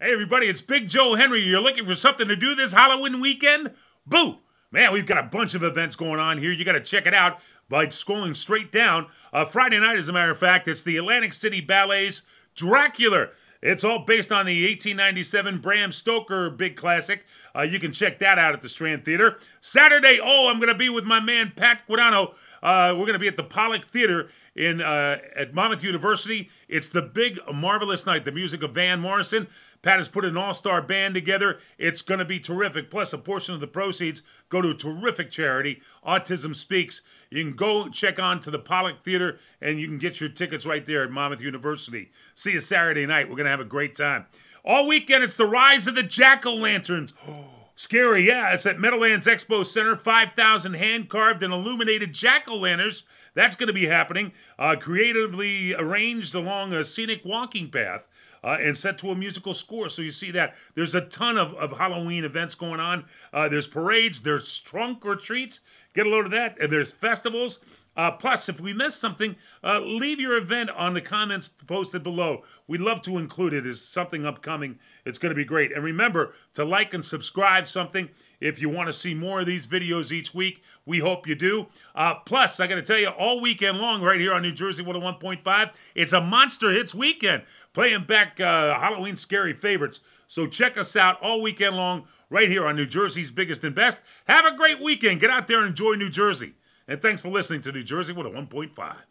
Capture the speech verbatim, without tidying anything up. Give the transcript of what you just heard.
Hey everybody, it's Big Joe Henry. You're looking for something to do this Halloween weekend? Boo! Man, we've got a bunch of events going on here. You got to check it out by scrolling straight down. Uh, Friday night, as a matter of fact, it's the Atlantic City Ballet's Dracula. It's all based on the eighteen ninety-seven Bram Stoker big classic. Uh, you can check that out at the Strand Theater. Saturday, oh, I'm going to be with my man Pat Guadano. Uh, we're going to be at the Pollock Theater in uh, at Monmouth University. It's the big, marvelous night. The music of Van Morrison. Pat has put an all-star band together. It's going to be terrific. Plus, a portion of the proceeds go to a terrific charity, Autism Speaks. You can go check on to the Pollock Theater, and you can get your tickets right there at Monmouth University. See you Saturday night. We're going to have a great time. All weekend, it's the Rise of the Jack-O-Lanterns. Oh, scary, yeah. It's at Meadowlands Expo Center. five thousand hand-carved and illuminated jack-o'-lanterns. That's going to be happening. Uh, creatively arranged along a scenic walking path. Uh, and set to a musical score. So you see that. There's a ton of, of Halloween events going on. Uh, there's parades. There's trunk or treats. Get a load of that. And there's festivals. Uh, plus, if we missed something, uh, leave your event on the comments posted below. We'd love to include it as something upcoming. It's going to be great. And remember to like and subscribe something if you want to see more of these videos each week. We hope you do. Uh, plus, I got to tell you, all weekend long right here on New Jersey one oh one point five, it's a Monster Hits weekend. Playing back uh, Halloween scary favorites. So check us out all weekend long right here on New Jersey's biggest and best. Have a great weekend. Get out there and enjoy New Jersey. And thanks for listening to New Jersey one oh one point five.